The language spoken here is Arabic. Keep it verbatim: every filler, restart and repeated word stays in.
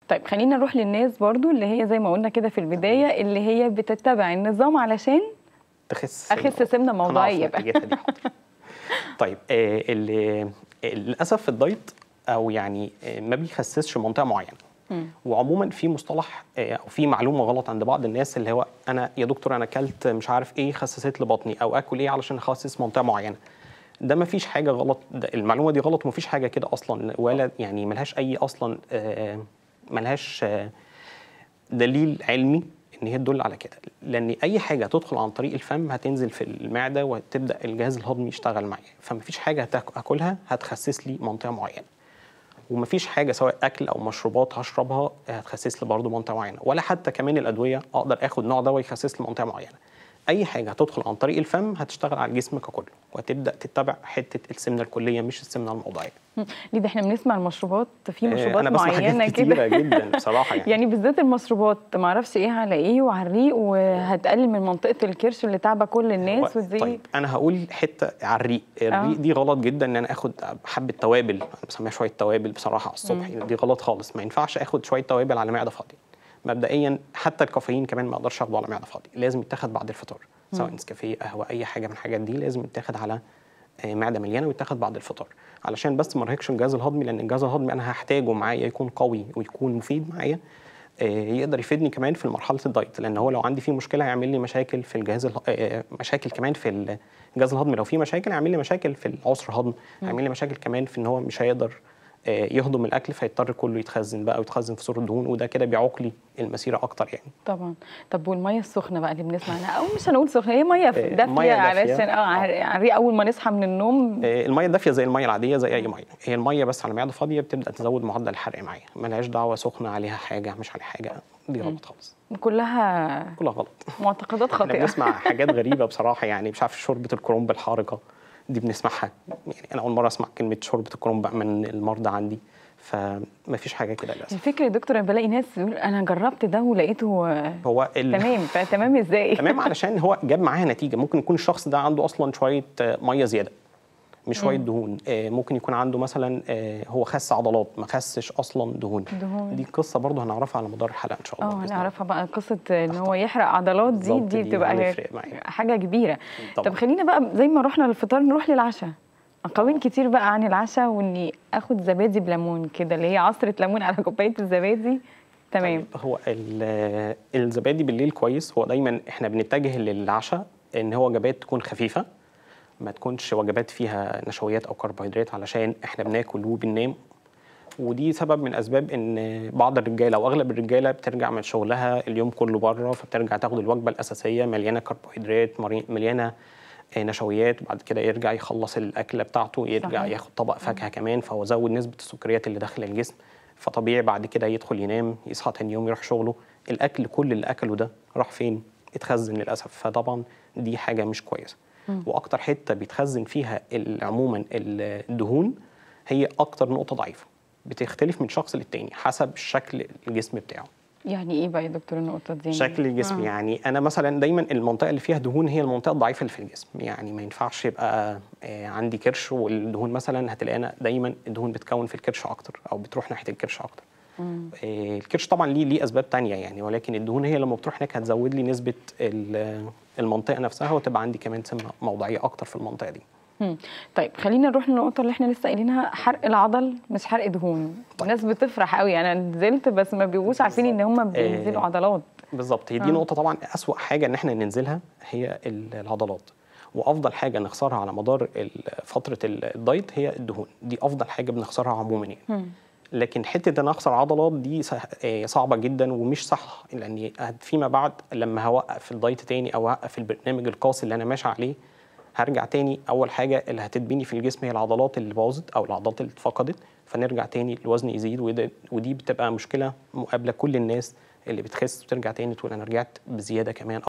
طيب خلينا نروح للناس برضو اللي هي زي ما قلنا كده في البدايه، اللي هي بتتبع النظام علشان تخس اخس سمنه موضعيه بقى. طيب آه اللي للاسف في الدايت او يعني آه ما بيخسسش منطقه معينه. مم. وعموما في مصطلح آه او في معلومه غلط عند بعض الناس، اللي هو انا يا دكتور انا اكلت مش عارف ايه خسست لي بطني، او اكل ايه علشان اخسس منطقه معينه. ده ما فيش حاجه غلط، المعلومه دي غلط وما فيش حاجه كده اصلا، ولا يعني ملهاش اي اصلا آه ملهاش آه دليل علمي ان هي تدل على كده، لان اي حاجه تدخل عن طريق الفم هتنزل في المعده وتبدا الجهاز الهضمي يشتغل معايا، فما فيش حاجه هاكلها هتخسس لي منطقه معينه، وما فيش حاجه سواء اكل او مشروبات هشربها هتخسس لي برضه منطقه معينه، ولا حتى كمان الادويه اقدر اخد نوع دواء يخسس لي منطقه معينه. اي حاجه هتدخل عن طريق الفم هتشتغل على الجسم ككل، وهتبدا تتبع حته السمنه الكليه مش السمنه الموضعيه. ليه ده احنا بنسمع المشروبات في مشروبات أنا معينه كده جدا بصراحه يعني يعني بالذات المشروبات ما اعرفش ايه على ايه وعلى الريق، وهتقلل من منطقه الكرش اللي تعبه كل الناس ودي. طيب انا هقول حته على الريق، الريق آه. دي غلط جدا ان انا اخد حبه توابل، انا بسميها شويه توابل بصراحه على الصبح. مم. دي غلط خالص، ما ينفعش اخد شويه توابل على معده فاضيه مبدئيا. حتى الكافيين كمان ما اقدرش اخده على معده فاضيه، لازم يتاخد بعد الفطار، سواء نسكافيه قهوه اي حاجه من الحاجات دي لازم يتاخد على معده مليانه ويتاخد بعد الفطار، علشان بس ما ارهقش الجهاز الهضمي، لان الجهاز الهضمي انا هحتاجه معايا يكون قوي ويكون مفيد معايا، يقدر يفيدني كمان في مرحله الدايت، لان هو لو عندي فيه مشكله هيعمل لي مشاكل في الجهاز اله... مشاكل كمان في الجهاز الهضمي. لو في مشاكل هيعمل لي مشاكل في العسر هضم، هيعمل لي مشاكل كمان في ان هو مش هيقدر يهضم الاكل، فيضطر كله يتخزن بقى ويتخزن في صوره دهون، وده كده بيعوق لي المسيره اكتر يعني. طبعا. طب والميه السخنه بقى اللي بنسمع عنها، او مش هنقول سخنه، هي ميه دافيه علشان اه اول ما نصحى من النوم. الميه الدافيه زي الميه العاديه زي اي ميه، هي الميه بس على معده فاضيه بتبدا تزود معدل الحرق معايا، مالهاش دعوه سخنه عليها حاجه مش عليها حاجه، دي غلط خالص. كلها كلها غلط، معتقدات خاطئه. احنا بنسمع حاجات غريبه بصراحه، يعني مش عارف شوربه الكرنب الحارقه دي بنسمعها، يعني انا اول مره اسمع كلمه شوربه الكرنب من المرضى عندي، فما فيش حاجه كده للاسف. الفكره يا دكتور انا بلاقي ناس بيقول انا جربت ده ولقيته هو ال... تمام، فتمام ازاي؟ تمام علشان هو جاب معاها نتيجه. ممكن يكون الشخص ده عنده اصلا شويه ميه زياده مش شويه دهون، ممكن يكون عنده مثلا هو خس عضلات ما خسش اصلا دهون. دهون دي قصه برضه هنعرفها على مدار الحلقه ان شاء الله. اه هنعرفها بقى قصه ان هو يحرق عضلات، دي دي بتبقى حاجه كبيره. طب خلينا بقى زي ما رحنا للفطار نروح للعشاء. اقاويل كتير بقى عن العشاء، واني اخد زبادي بليمون كده، اللي هي عصره ليمون على كوبايه الزبادي. تمام. طيب هو الزبادي بالليل كويس، هو دايما احنا بنتجه للعشاء ان هو وجبات تكون خفيفه، ما تكونش وجبات فيها نشويات او كربوهيدرات، علشان احنا بناكل وبننام، ودي سبب من اسباب ان بعض الرجاله او اغلب الرجاله بترجع من شغلها اليوم كله بره، فبترجع تاخد الوجبه الاساسيه مليانه كربوهيدرات مليانه نشويات، وبعد كده يرجع يخلص الاكله بتاعته يرجع صحيح. ياخد طبق فاكهه كمان، فهو زود نسبه السكريات اللي داخل الجسم، فطبيعي بعد كده يدخل ينام يصحى تاني يوم يروح شغله، الاكل كل اللي اكله ده راح فين؟ اتخزن للاسف، فطبعا دي حاجه مش كويسه. م. واكتر حته بيتخزن فيها عموما الدهون هي اكتر نقطه ضعيفه، بتختلف من شخص للتاني حسب شكل الجسم بتاعه. يعني ايه بقى يا دكتور النقطه دي؟ شكل الجسم. آه. يعني انا مثلا دايما المنطقه اللي فيها دهون هي المنطقه الضعيفه اللي في الجسم، يعني ما ينفعش يبقى عندي كرش والدهون مثلا هتلاقينا دايما الدهون بتكون في الكرش اكتر او بتروح ناحيه الكرش اكتر. مم. الكرش طبعا ليه ليه اسباب تانية يعني، ولكن الدهون هي لما بتروح هناك هتزود لي نسبه المنطقه نفسها، وتبقى عندي كمان سمنه موضعيه اكتر في المنطقه دي. مم. طيب خلينا نروح للنقطه اللي احنا لسه قايلينها، حرق العضل مش حرق دهون. طيب. الناس بتفرح قوي انا نزلت بس ما بيبقوش عارفين ان هم بينزلوا آه عضلات. بالظبط، هي دي آه. نقطه طبعا اسوأ حاجه ان احنا ننزلها هي العضلات، وافضل حاجه نخسرها على مدار فتره الدايت هي الدهون، دي افضل حاجه بنخسرها عموما يعني. مم. لكن حته ان اخسر عضلات دي صعبه جدا ومش صح، لان فيما بعد لما هوقف الدايت تاني او اوقف البرنامج القاسي اللي انا ماشي عليه هرجع تاني، اول حاجه اللي هتتبني في الجسم هي العضلات اللي باظت او العضلات اللي اتفقدت، فنرجع تاني الوزن يزيد، ودي بتبقى مشكله مقابله كل الناس اللي بتخس وترجع تاني تقول انا رجعت بزياده كمان.